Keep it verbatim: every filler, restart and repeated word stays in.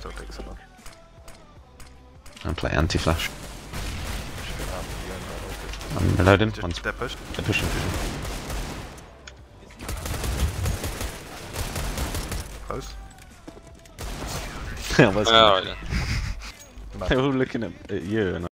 Still takes a lot. And play anti-flash. Should be out the end, right? I'm reloading. Just One's they're pushed. they're pushing. Close. I was Oh, yeah. They were all looking at, at you and